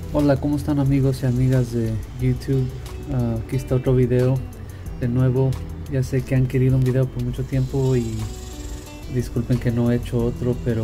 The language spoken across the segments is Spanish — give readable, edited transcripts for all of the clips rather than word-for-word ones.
Hola, ¿cómo están amigos y amigas de YouTube? Aquí está otro video de nuevo. Ya sé que han querido un video por mucho tiempo y disculpen que no he hecho otro, pero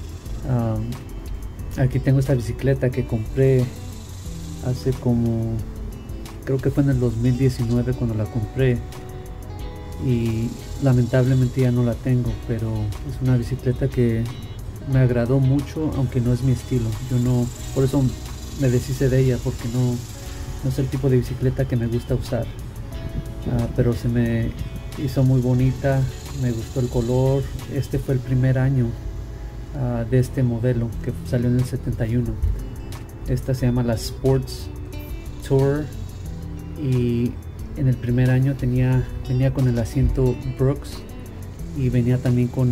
aquí tengo esta bicicleta que compré hace como, creo que fue en el 2019 cuando la compré, y lamentablemente ya no la tengo, pero es una bicicleta que me agradó mucho, aunque no es mi estilo. Yo no, por eso me deshice de ella, porque no es el tipo de bicicleta que me gusta usar. Pero se me hizo muy bonita, me gustó el color. Este fue el primer año de este modelo, que salió en el 71. Esta se llama la Sports Tour, y en el primer año venía con el asiento Brooks, y venía también con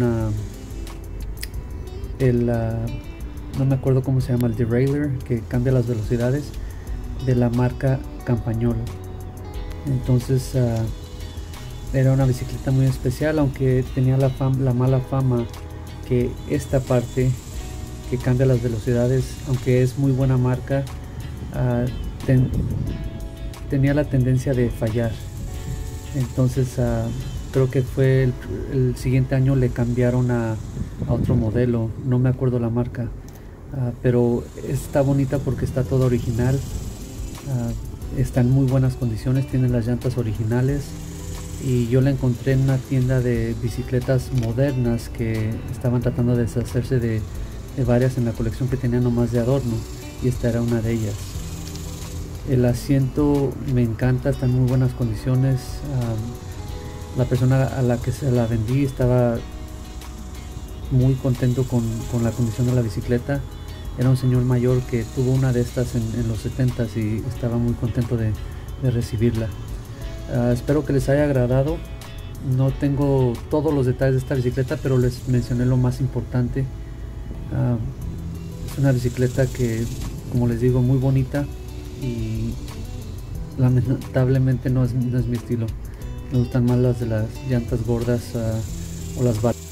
no me acuerdo cómo se llama, el derailleur que cambia las velocidades, de la marca Campagnolo. Entonces era una bicicleta muy especial, aunque tenía la mala fama que esta parte que cambia las velocidades, aunque es muy buena marca, ah, tenía la tendencia de fallar. Entonces creo que fue el siguiente año le cambiaron a otro modelo, no me acuerdo la marca. Pero está bonita porque está todo original. Está en muy buenas condiciones, tiene las llantas originales, y yo la encontré en una tienda de bicicletas modernas que estaban tratando de deshacerse de varias en la colección que tenían nomás de adorno, y esta era una de ellas. El asiento me encanta, está en muy buenas condiciones. La persona a la que se la vendí estaba muy contento con la condición de la bicicleta. Era un señor mayor que tuvo una de estas en los 70s y estaba muy contento de recibirla. Espero que les haya agradado. No tengo todos los detalles de esta bicicleta, pero les mencioné lo más importante. Es una bicicleta que, como les digo, muy bonita, y lamentablemente no es mi estilo. Me gustan más las de las llantas gordas, o las